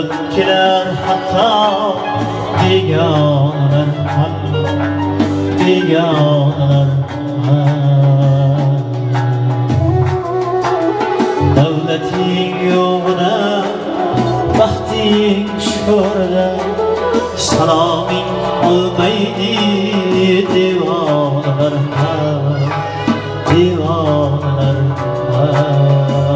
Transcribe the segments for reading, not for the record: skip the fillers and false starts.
yo'qlab kelar hatto begonalar ham, begonalar ham. Davlating yo'g'ida, baxting sho'rida, saloming olmaydi devonalar ham, devonalar ham.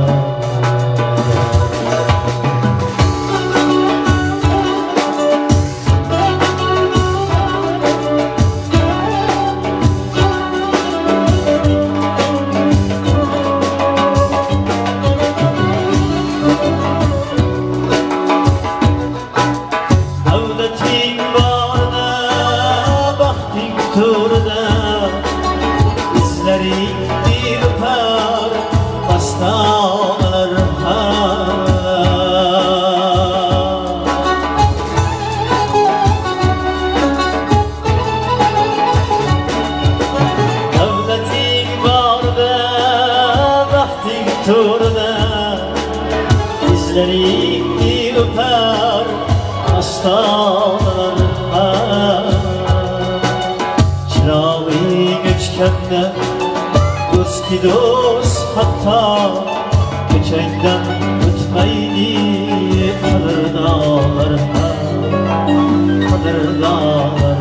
Izlerini öper hastalar çırağın öçkende dost ki dost hatta geçenden ötmeydi kadır dağlar kadır dağlar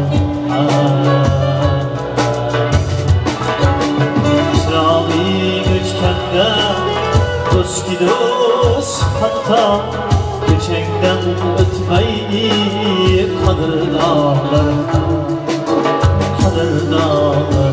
çırağın öçkende dost ki dost hatta geçenden ötmeydi kadır dağlar kadır dağlar.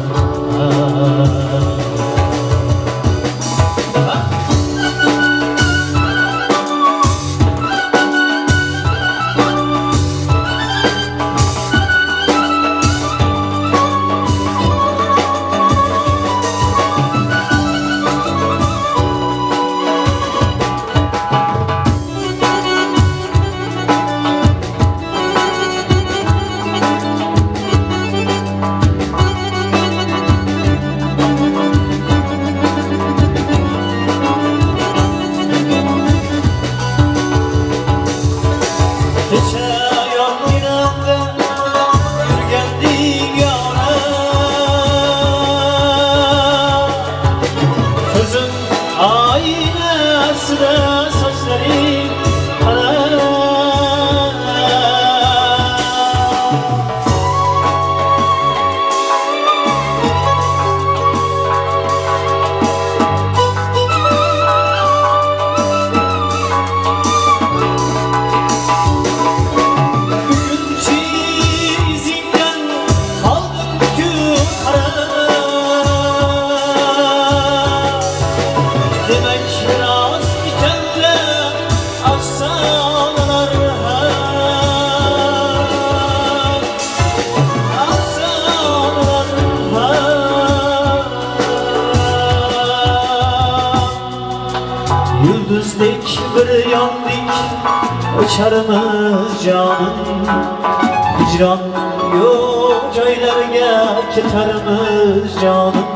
Yıldızlık bir yandık uçarımız canım, hicran yok joylarga ketarimiz canım.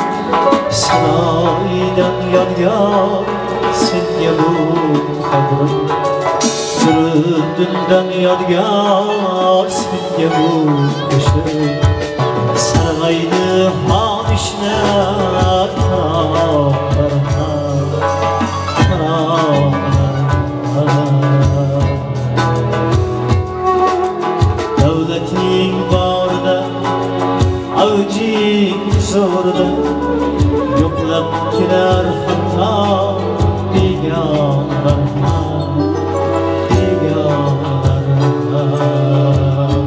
Sanoydan yodgor senga bu qadrim, Zurudundan yodgor senga bu qo'shiq. Sarg'aydi xonishlar davlating borda, avjing zo'rda, yo'qlab kelar hatto begonalar ham, begonalar ham.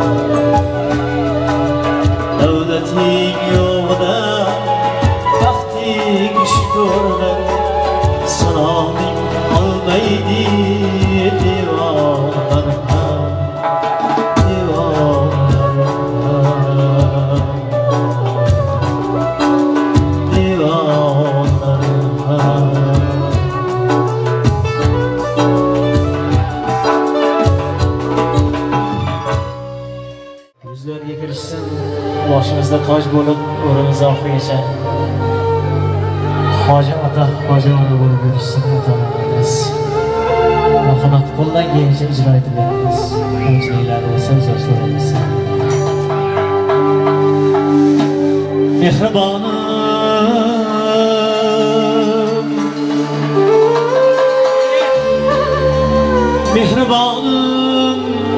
Davlating yo'g'ida, baxting shukurda, saloming olmaydi devonalar ham, devonalar ham, devonalar ham. Yuzlarga kirishsin, boshimizda toj bo'lib o'rimiz oxirigacha hoji ota, hoji ona bo'lib yurishsin ota-onamiz. marhamat qo'ldan kelgancha ijro etib beramiz. Kamchiliklari bo'lsa uzr so'raymiz. Mehribonim,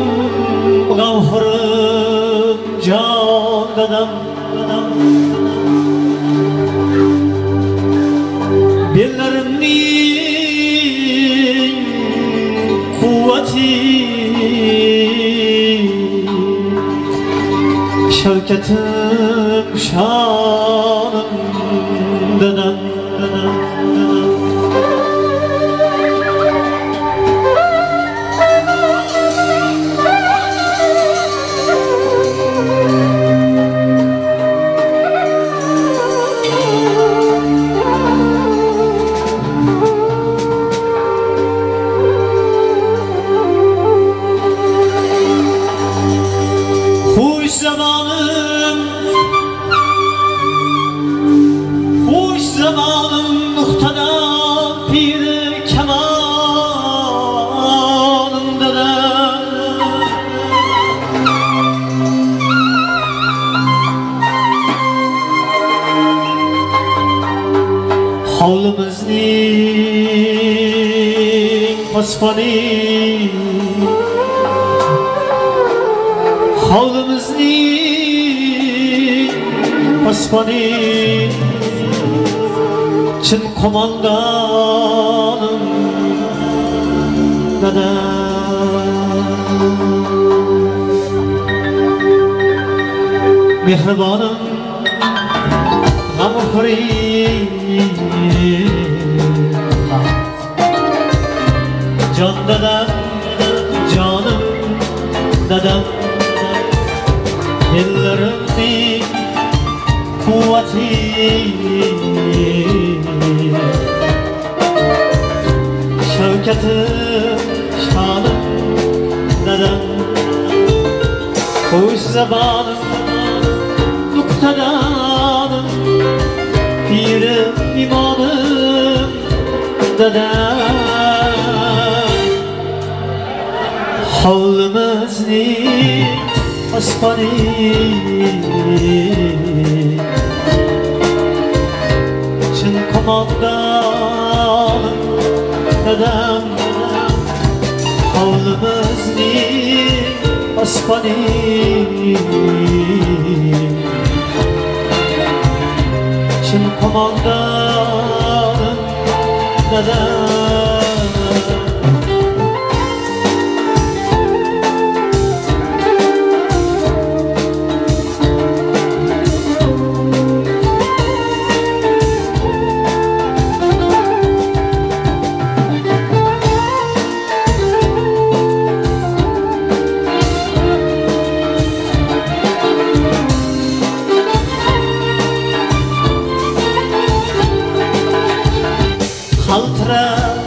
g'amxorim, jon dadam, bellarimning quvvati, shavkatim, shonim dadam. Hoş zamanım muhtada piri kemanımda da hovlimizning posboni, hovlimizning posboni, chin qo'mondonim dadam. Mehribonim, g'amxorim, jon dadam, jonim dadam, ellarimning quvvati, shavkatim, shonim dadam. Xo'sh zabonim, nuqtadanim, pirim, imonim dadam. Hovlimizning posboni, chin qo'mondonim dadam. Hovlimizning posboni, chin qo'mondonim dadam. Qaltirab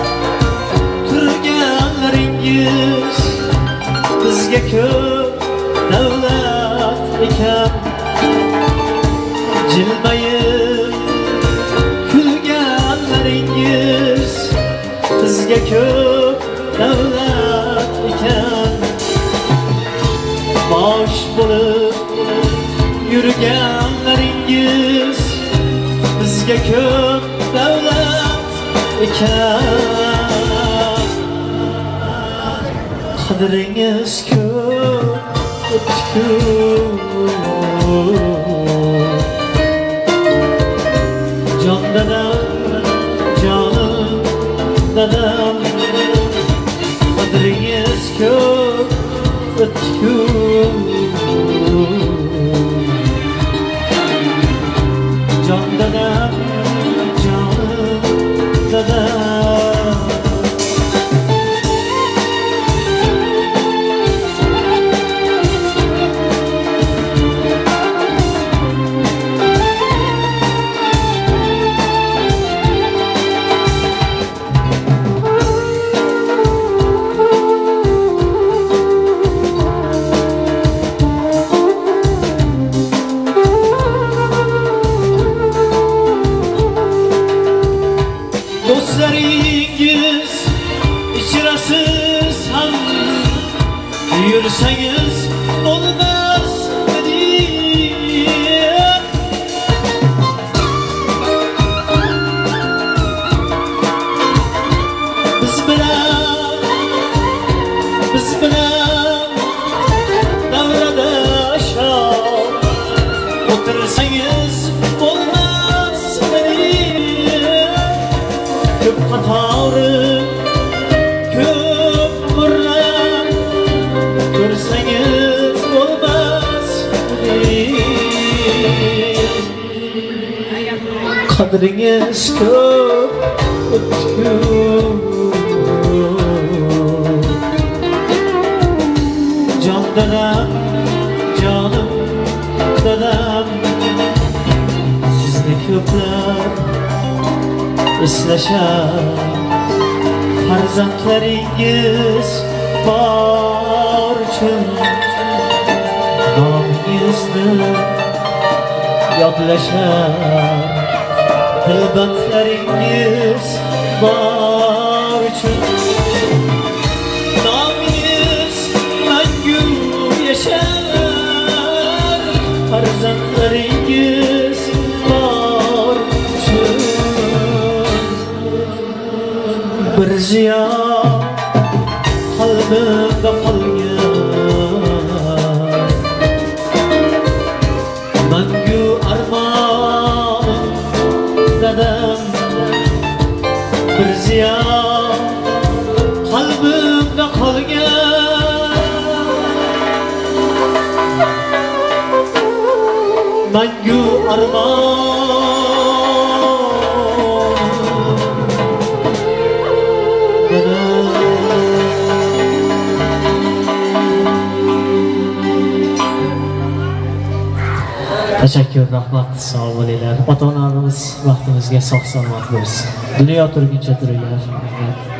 turganlaringiz bizga ko'p davlat ekan, jilmayib kulganlaringiz bizga ko'p davlat ekan, bosh bo'lib yurganlaringiz bizga ko'p davlat ekan. Qadringiz ko'p o'tgur, jon dadam, jonim dadam. Qadringiz ko'p o'tgur, jon dadam, jonim dadam. o'tirsangiz bo'lmasmidi? Biz bilan davradashar o'tirsangiz bo'lmasmidi? Ko'p qatori ko'p burlar ko'rsangiz bo'lmasmidi? Qadringiz ko'p o'tgur jon dadam, jonim dadam, sizni ko'plar eslashar. Farzandlaringiz bor uchun nomingizni yodlashar. Dilbandlaringiz bor uchun nomingiz mangu yashar. Farzandlaringiz bor uchun bir ziyon qalbimda qolgan mangu armonim dadam. Bir ziyon qalbimda qolgan mangu Teşekkür, rahmat, sağ olinglar. Ota-onamiz vaqtimizga sog' salomat bo'lsin. Dunyo turguncha turinglar.